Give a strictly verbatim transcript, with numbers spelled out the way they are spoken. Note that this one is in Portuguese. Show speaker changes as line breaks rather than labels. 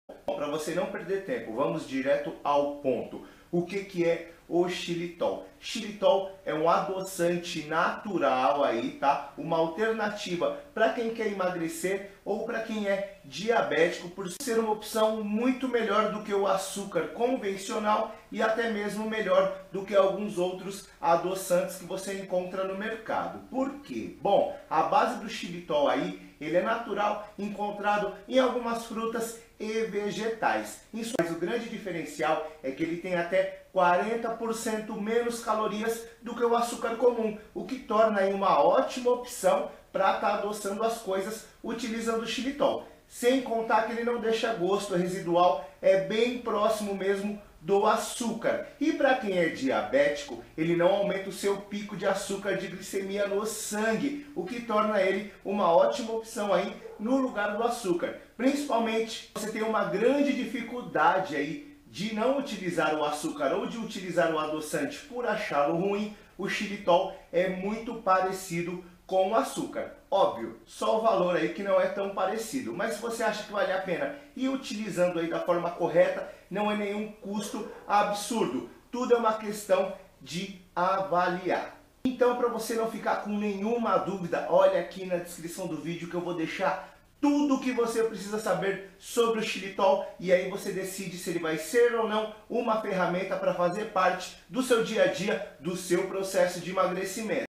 Para você não perder tempo, vamos direto ao ponto. O que, que é o xilitol? Xilitol é um adoçante natural aí, tá? Uma alternativa para quem quer emagrecer ou para quem é diabético, por ser uma opção muito melhor do que o açúcar convencional e até mesmo melhor do que alguns outros adoçantes que você encontra no mercado. Por quê? Bom, a base do xilitol aí, ele é natural, encontrado em algumas frutas e vegetais. Isso, mas o grande diferencial é que ele tem até quarenta por cento menos calorias do que o açúcar comum, o que torna aí uma ótima opção para estar adoçando as coisas utilizando o xilitol. Sem contar que ele não deixa gosto residual, é bem próximo mesmo do açúcar. E para quem é diabético, ele não aumenta o seu pico de açúcar de glicemia no sangue, o que torna ele uma ótima opção aí no lugar do açúcar. Principalmente, você tem uma grande dificuldade aí de não utilizar o açúcar ou de utilizar o adoçante por achá-lo ruim, o xilitol é muito parecido com o açúcar. Óbvio, só o valor aí que não é tão parecido, mas se você acha que vale a pena ir utilizando aí da forma correta, não é nenhum custo absurdo. Tudo é uma questão de avaliar. Então, para você não ficar com nenhuma dúvida, olha aqui na descrição do vídeo que eu vou deixar tudo o que você precisa saber sobre o xilitol e aí você decide se ele vai ser ou não uma ferramenta para fazer parte do seu dia a dia, do seu processo de emagrecimento.